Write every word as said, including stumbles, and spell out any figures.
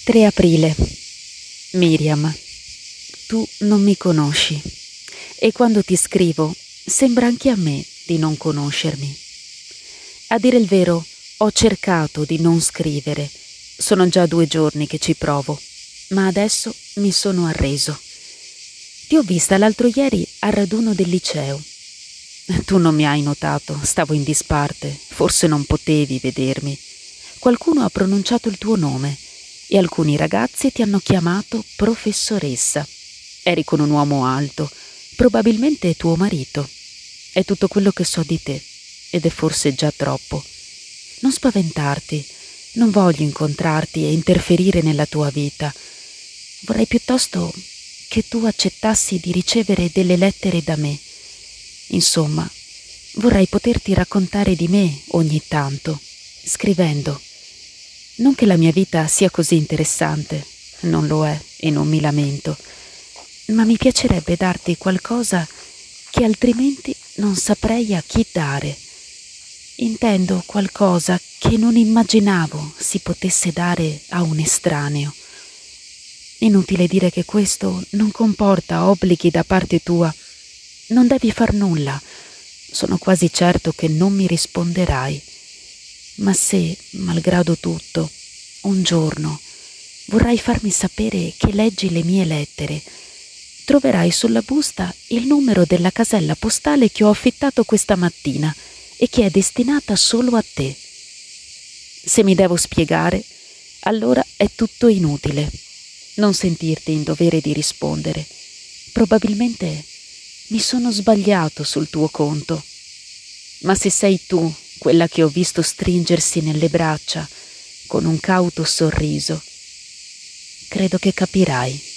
tre aprile. Miriam, tu non mi conosci e quando ti scrivo sembra anche a me di non conoscermi. A dire il vero, ho cercato di non scrivere. Sono già due giorni che ci provo, ma adesso mi sono arreso. Ti ho vista l'altro ieri al raduno del liceo. Tu non mi hai notato, stavo in disparte, forse non potevi vedermi. Qualcuno ha pronunciato il tuo nome e alcuni ragazzi ti hanno chiamato professoressa. Eri con un uomo alto, probabilmente tuo marito. È tutto quello che so di te ed è forse già troppo. Non spaventarti, non voglio incontrarti e interferire nella tua vita. Vorrei piuttosto che tu accettassi di ricevere delle lettere da me. Insomma, vorrei poterti raccontare di me ogni tanto, scrivendo. Non che la mia vita sia così interessante, non lo è e non mi lamento, ma mi piacerebbe darti qualcosa che altrimenti non saprei a chi dare. Intendo qualcosa che non immaginavo si potesse dare a un estraneo. Inutile dire che questo non comporta obblighi da parte tua. Non devi far nulla. Sono quasi certo che non mi risponderai. Ma se, malgrado tutto, un giorno vorrai farmi sapere che leggi le mie lettere, troverai sulla busta il numero della casella postale che ho affittato questa mattina e che è destinata solo a te. Se mi devo spiegare, allora è tutto inutile. Non sentirti in dovere di rispondere. Probabilmente mi sono sbagliato sul tuo conto. Ma se sei tu quella che ho visto stringersi nelle braccia con un cauto sorriso, credo che capirai.